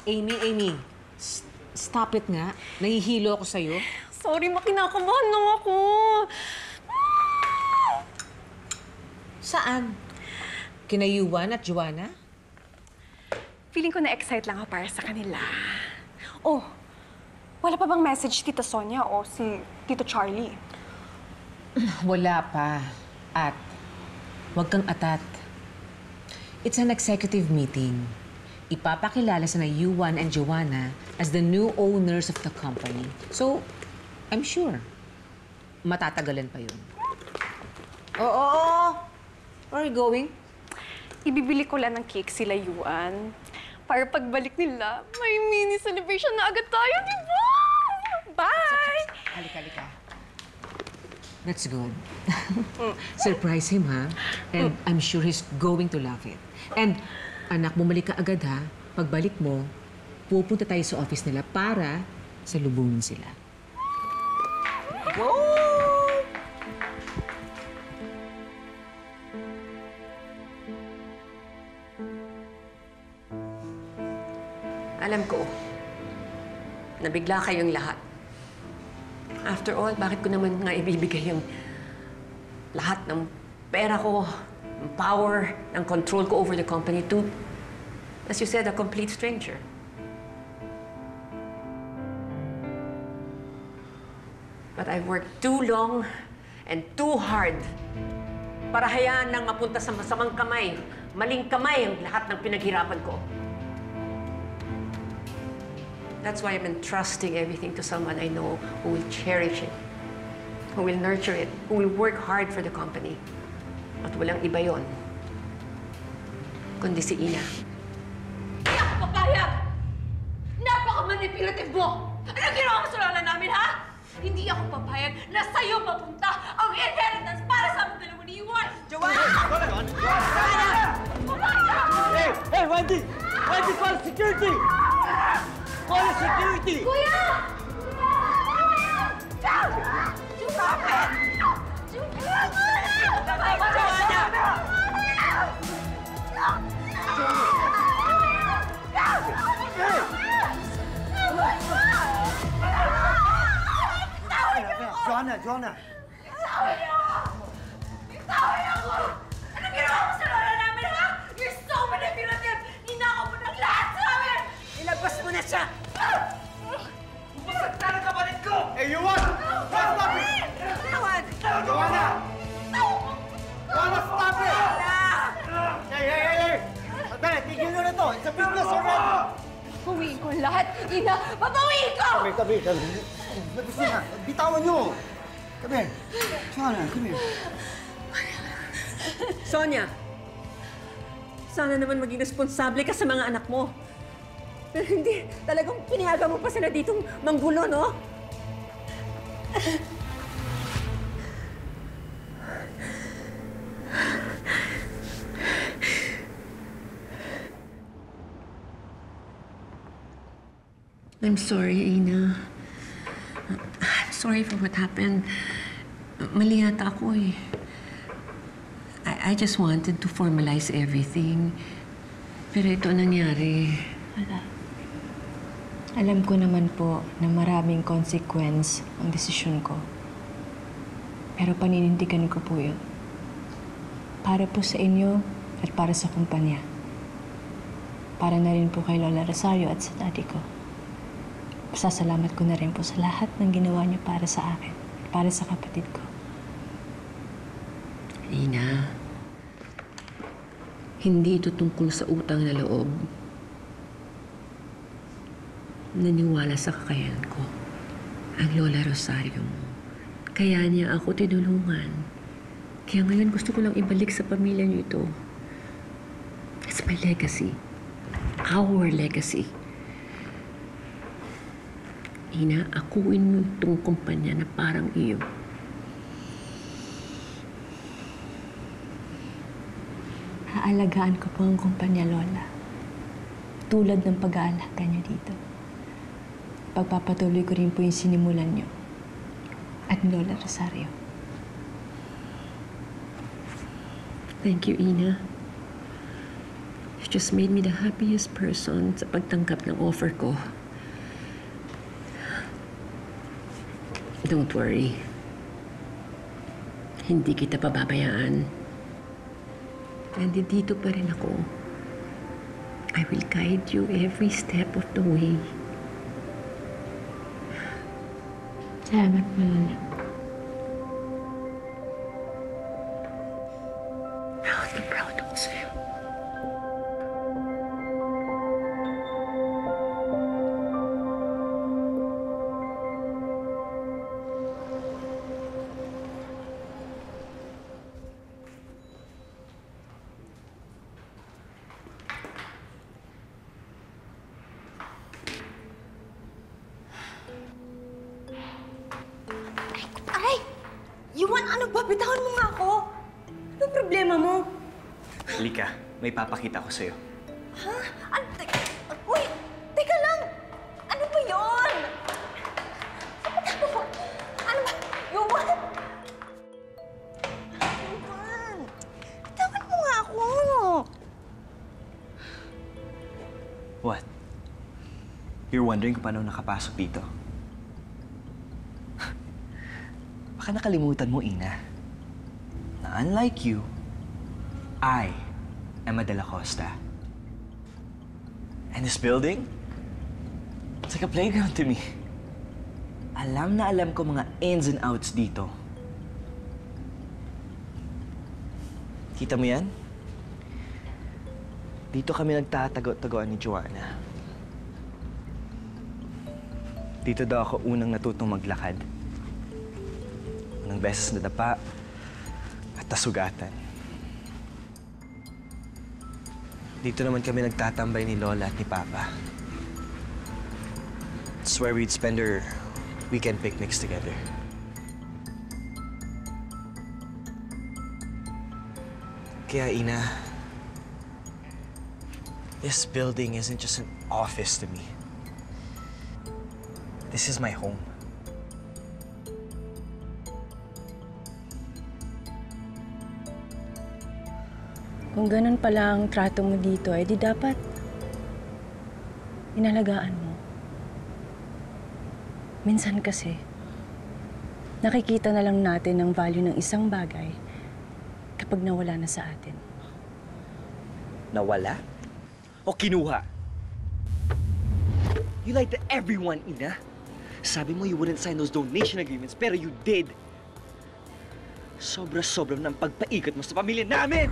Amy, stop it nga. Nahihilo ako sa'yo. Sorry, makinakabahan lang ako. Saan? Kina Yuan at Joanna? Feeling ko na-excite lang ako para sa kanila. Oh, wala pa bang message Tita Sonia o si Tito Charlie? Wala pa. At huwag kang atat. It's an executive meeting. Ipapakilala sa na Yuan and Joanna as the new owners of the company. So, I'm sure, matatagalan pa yun. Oo. Where are you going? Ibibili ko lang ng cake sila Yuan. Para pagbalik nila, may mini celebration na agad tayo, di ba? Bye! Halika. That's good. Surprise him, ha? And I'm sure he's going to love it. And, anak, bumalik ka agad, ha? Pagbalik mo, pupunta tayo sa office nila para salubungin sila. Go! Alam ko, nabigla kayong lahat. After all, bakit ko naman nga ibibigay yung lahat ng pera ko, ng power, ng control ko over the company to, as you said, a complete stranger? But I've worked too long and too hard para hayaan lang mapunta sa masamang kamay, maling kamay ang lahat ng pinaghirapan ko. That's why I'm entrusting everything to someone I know who will cherish it, who will nurture it, who will work hard for the company. At walang iba yon, kundi si Ina. Hindi ako papayag! Napaka-manipulative mo! Anong ginawa mo sa lola namin, ha? Hindi ako papayag na sa'yo mapunta ang inheritance para sa aming dalawa ni Yuan! Joanna! Hey, Wendy! Wendy, call security! Call security! Kuya! Stop it! Joanna! Bitawan ako! Anong ginawa mo sa lola namin, ha? You're so manipulative! Ninakaw mo ng lahat sa amin! Ilabas mo na siya! Masaktan ang kapatid ko! Hey, Yuan! Stop it! Tawad! Joanna! Joanna, stop it! Hey! Sandali, tigil nyo na to! It's a business already! Babawiin ko lahat, Ina! Babawiin ko! Come here. Gusto na, bitawan nyo! Come here. Joanna, come here. Sonia, sana naman maging responsable ka sa mga anak mo. Pero hindi, talagang pinayagan mo pa sila ditong manggulo, no? I'm sorry, Ina. I'm sorry for what happened. Mali yata ako eh. I just wanted to formalize everything. Pero ito ang nangyari. Wala. Alam ko naman po na maraming consequence ang desisyon ko. Pero paninindigan ko po yun. Para po sa inyo at para sa kumpanya. Para na rin po kay Lola Rosario at sa daddy ko. Pasasalamat ko na rin po sa lahat ng ginawa niyo para sa akin. Para sa kapatid ko. Ina, hindi ito tungkol sa utang na loob. Naniwala sa kakayahan ko ang Lola Rosario mo. Kaya niya ako tinulungan. Kaya ngayon gusto ko lang ibalik sa pamilya niyo ito. It's my legacy. Our legacy. Ina, akuin mo itong kumpanya na parang iyo. Aalagaan ko po ang kumpanya, Lola. Tulad ng pag-aalaga niyo dito. Pagpapatuloy ko rin po yung sinimulan niyo. At ni Lola Rosario. Thank you, Ina. You just made me the happiest person sa pagtanggap ng offer ko. Don't worry. Hindi kita pababayaan. And dito pa rin ako. I will guide you every step of the way. Salamat po, Lola. Proud na proud ako sa'yo. Aray! Yuan, ano ba? Bitawan mo nga ako. Anong problema mo? Halika, may papakita ko sa'yo. Ha? Uy! Teka lang! Ano ba yun? Ano ba? Yuan! Yuan! Bitawan mo nga ako! What? You're wondering kung paano nakapasok dito? Baka nakalimutan mo, Ina, na unlike you, I am a De La Costa. And this building, it's like a playground to me. Alam na alam ko mga ins and outs dito. Kita mo yan? Dito kami nagtatago-tagoan ni Joanna. Dito daw ako unang natutong maglakad. Unang beses na dapa at nasugatan. Dito naman kami nagtatambay ni Lola at ni Papa. It's where we'd spend our weekend picnics together. Kaya, Ina, this building isn't just an office to me. This is my home. Kung ganun pala ang trato mo dito, eh di dapat inalagaan mo. Minsan kasi, nakikita na lang natin ang value ng isang bagay kapag nawala na sa atin. Nawala? O kinuha? You lied to everyone, Ina. Sabi mo you wouldn't sign those donation agreements, pero you did. Sobra-sobra ng pagpaikot mo sa pamilya namin!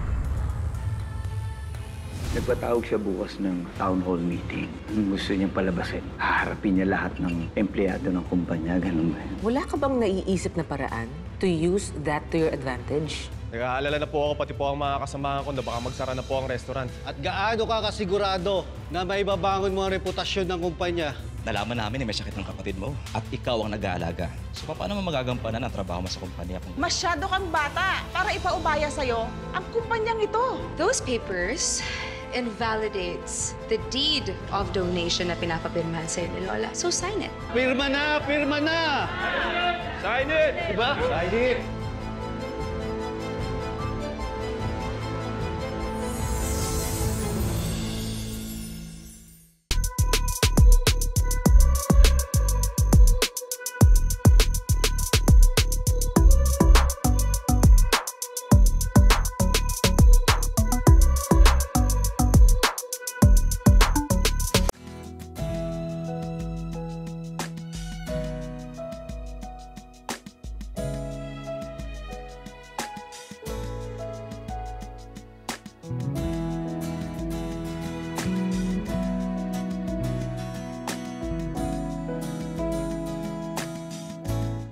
Nagpatawag siya bukas ng town hall meeting. Gusto niyang palabasin. Haharapin niya lahat ng empleyado ng kumpanya. Ganun ba yun? Wala ka bang naiisip na paraan to use that to your advantage? Nag-aalala na po ako, pati po ang mga kasamahan ko na baka magsara na po ang restaurant. At gaano ka kasigurado na may babangon mo ang reputasyon ng kumpanya? Nalaman namin may sakit ng kapatid mo at ikaw ang nag-aalaga. So paano mo magagampanan ang trabaho mo sa kumpanya kung... Masyado kang bata para ipaubaya sa'yo ang kumpanyang ito. Those papers invalidates the deed of donation na pinapapirmahan sa'yo ni Lola. So sign it. Pirma na! Pirma na! Sign it! Diba? Sign it!